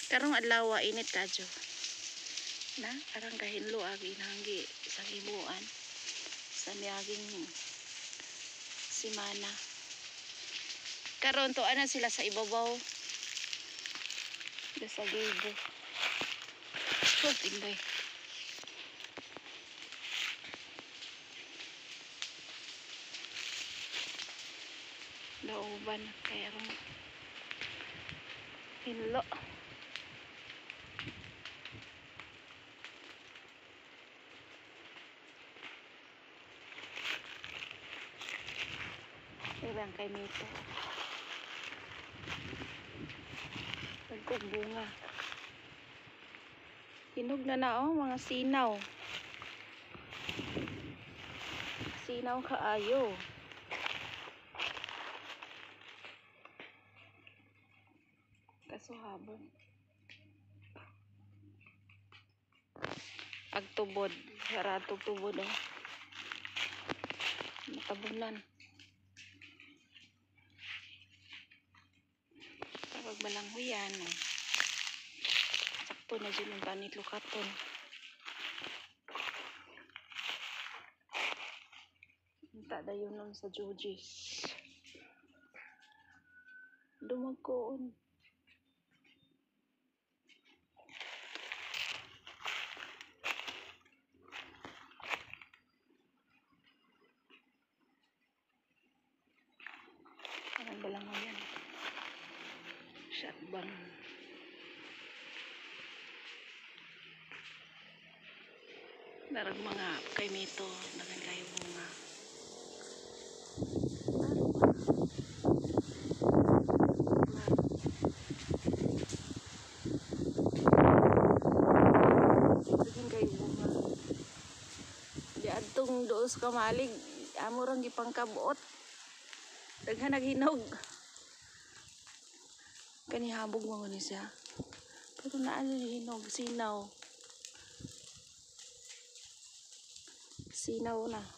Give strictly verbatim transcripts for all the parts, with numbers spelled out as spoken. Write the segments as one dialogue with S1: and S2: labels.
S1: Karong adlaw init kadyo. Na karang kahinlo agi nanggi sa himuan sa niaging simana. Karon to ana sila sa ibabaw. Da sa gibo. So tinday. Dauban kaya ron hinlo. Ilang kay mito. Pagkog bunga. Hinog na na oh, mga sinaw. Sinaw kaayo. Kaso habon. Agtubod. Haratog tubod oh. Matabunan. Kapag balanghuyan oh. Sakto na dyan yung tanit lukaton. Hinta da yun nun sa Jujis. Dumagkoon. Parang balanghuyan. Shotbang. Darag mga kay mito, nagan kayo bunga. Nagan kayo bunga. Di adtong doos kamalig, amo rang gipangkabuot. Daghan naghinog. Kanihabog mo ni siya. Pero naa na hinog, sinaw. Sinaw na.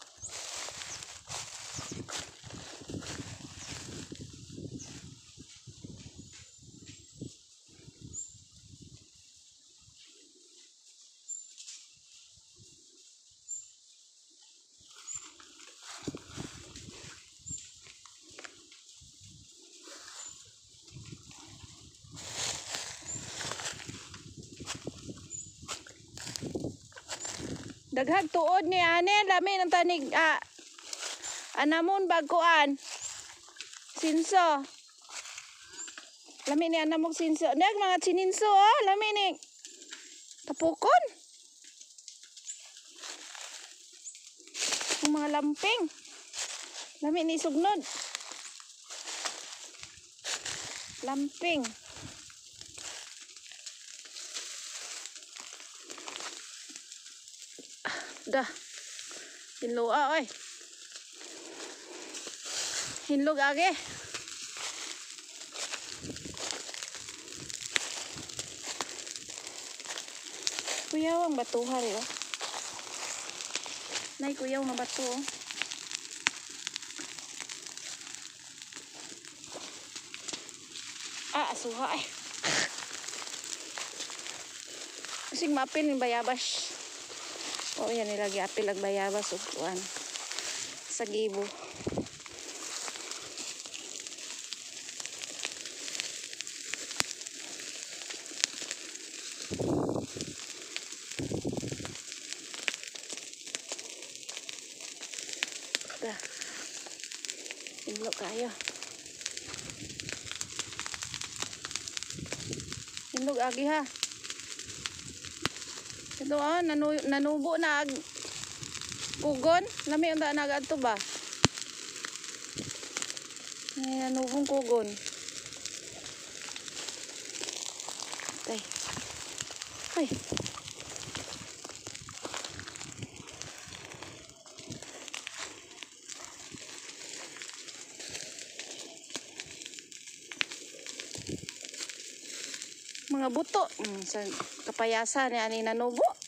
S1: Daghag tuod ni ane, lami ng tanig, ah, anamon bagkuan. Sinso. Lami ni anamog sinso. Nag mga sininso, oh, lami ni tapukon. Yung mga lamping. Lami ni sugnod. Lamping. Dah. Hinloa oy. Hinlog age. Kuyawang batuhan eh. Oh. Nay kuyaw nga bato. Oh. Ah, asuha ay. Kasing mapil ni bayabas. Oh, yan nilagi apil ag bayabas o kuan sa gibo. Da. Hinlo kayo. Hinlog agi ha. Ito ah, nanu nanubo na ag kugon. Lami ang daan agad to ba? Ay, nanubong kugon. Ay. Ay. Mga buto mm, sa kapayasan ni ani nanubo.